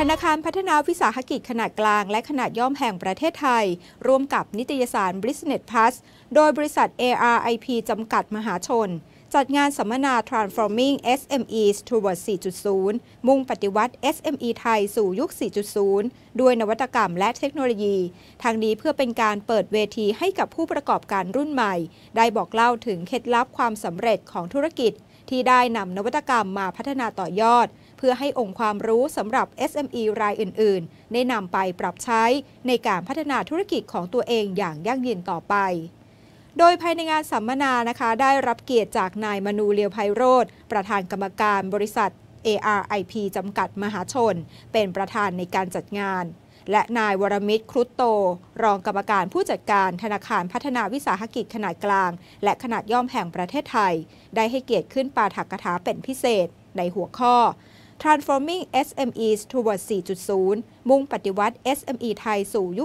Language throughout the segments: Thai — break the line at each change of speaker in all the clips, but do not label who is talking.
นาคารพัฒนาวิสาหกิจขนาดกลางและขนาดย่อมแห่งประเทศไทยร่วมกับนิตยสาร Business Plus โดยบริษัท ARIP จำกัดมหาชนจัดงานสัมมนา Transforming SMEs Towards 4.0 มุ่งปฏิวัติ SME ไทยสู่ยุค 4.0 ด้วยนวัตกรรมและเทคโนโลยีทางนี้เพื่อเป็นการเปิดเวทีให้กับผู้ประกอบการรุ่นใหม่ได้บอกเล่าถึงเคล็ดลับความสำเร็จของธุรกิจที่ได้นำนวัตกรรมมาพัฒนาต่อยอดเพื่อให้องค์ความรู้สำหรับ SME รายอื่นๆได้นำไปปรับใช้ในการพัฒนาธุรกิจของตัวเองอย่างยั่งยืนต่อไปโดยภายในงานสัมมนานะคะได้รับเกียรติจากนายมนูเลียวไพโรจน์ประธานกรรมการบริษัท ARIP จำกัดมหาชนเป็นประธานในการจัดงานและนายวรมิตรครุฑโตรองกรรมการผู้จัดการธนาคารพัฒนาวิสาหกิจขนาดกลางและขนาดย่อมแห่งประเทศไทยได้ให้เกียรติขึ้นปาฐกถาเป็นพิเศษในหัวข้อ Transforming SMEs Towards 4.0 มุ่งปฏิวัติ SME ไทยสู่ยุค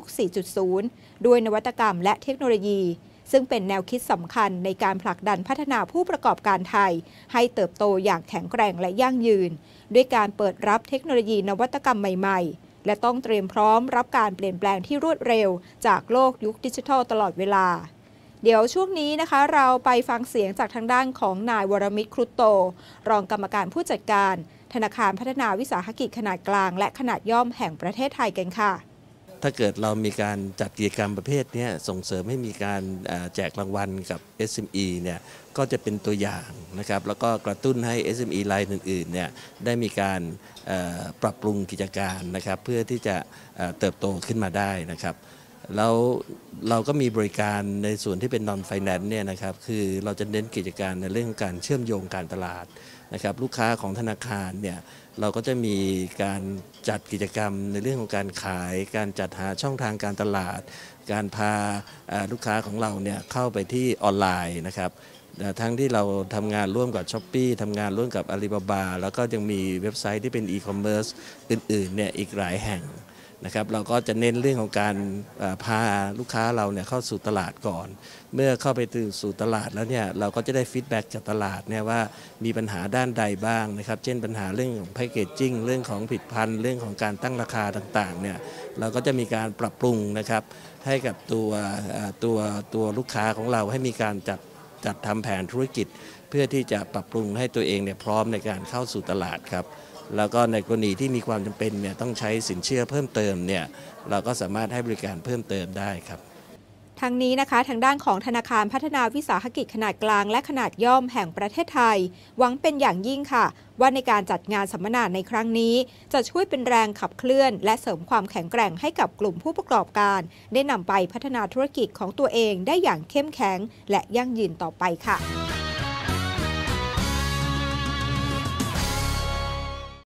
4.0 ด้วยนวัตกรรมและเทคโนโลยีซึ่งเป็นแนวคิดสำคัญในการผลักดันพัฒนาผู้ประกอบการไทยให้เติบโตอย่างแข็งแกร่งและยั่งยืนด้วยการเปิดรับเทคโนโลยีนวัตกรรมใหม่ๆและต้องเตรียมพร้อมรับการเปลี่ยนแปลงที่รวดเร็วจากโลกยุคดิจิทัลตลอดเวลาเดี๋ยวช่วงนี้นะคะเราไปฟังเสียงจากทางด้านของนายวรมิตรครุฑโตรองกรรมการผู้จัดการธนาคารพัฒนาวิสาหกิจขนาดกลางและขนาดย่อมแห่งประเทศไทยกันค่ะ
ถ้าเกิดเรามีการจัดกิจกรรมประเภทนี้ส่งเสริมให้มีการแจกรางวัลกับ SME เนี่ยก็จะเป็นตัวอย่างนะครับแล้วก็กระตุ้นให้ SME รายอื่นๆเนี่ยได้มีการปรับปรุงกิจการนะครับเพื่อที่จะเติบโตขึ้นมาได้นะครับแล้วเราก็มีบริการในส่วนที่เป็น non finance เนี่ยนะครับคือเราจะเน้นกิจการในเรื่องการเชื่อมโยงการตลาดนะครับลูกค้าของธนาคารเนี่ยเราก็จะมีการจัดกิจกรรมในเรื่องของการขายการจัดหาช่องทางการตลาดการพาลูกค้าของเราเนี่ยเข้าไปที่ออนไลน์นะครับทั้งที่เราทำงานร่วมกับ Shopee ทำงานร่วมกับ Alibaba แล้วก็ยังมีเว็บไซต์ที่เป็น e-commerce อื่นๆเนี่ยอีกหลายแห่งนะครับเราก็จะเน้นเรื่องของการพาลูกค้าเราเนี่ยเข้าสู่ตลาดก่อนเมื่อเข้าไปสู่ตลาดแล้วเนี่ยเราก็จะได้ฟีดแบ็กจากตลาดเนี่ยว่ามีปัญหาด้านใดบ้างนะครับเช่นปัญหาเรื่องของแพคเกจจิ้งเรื่องของผลิตภัณฑ์เรื่องของการตั้งราคาต่างๆเนี่ยเราก็จะมีการปรับปรุงนะครับให้กับตัวลูกค้าของเราให้มีการจัดทำแผนธุรกิจเพื่อที่จะปรับปรุงให้ตัวเองเนี่ยพร้อมในการเข้าสู่ตลาดครับแล้วก็ในกรณีที่มีความจำเป็นเนี่ยต้องใช้สินเชื่อเพิ่มเติมเนี่ยเราก็สามารถให้บริการเพิ่มเติมได้ครับ
ทั้งนี้นะคะทางด้านของธนาคารพัฒนาวิสาหกิจขนาดกลางและขนาดย่อมแห่งประเทศไทยหวังเป็นอย่างยิ่งค่ะว่าในการจัดงานสัมมนาในครั้งนี้จะช่วยเป็นแรงขับเคลื่อนและเสริมความแข็งแกร่งให้กับกลุ่มผู้ประกอบการได้นำไปพัฒนาธุรกิจของตัวเองได้อย่างเข้มแข็งและยั่งยืนต่อไปค่ะ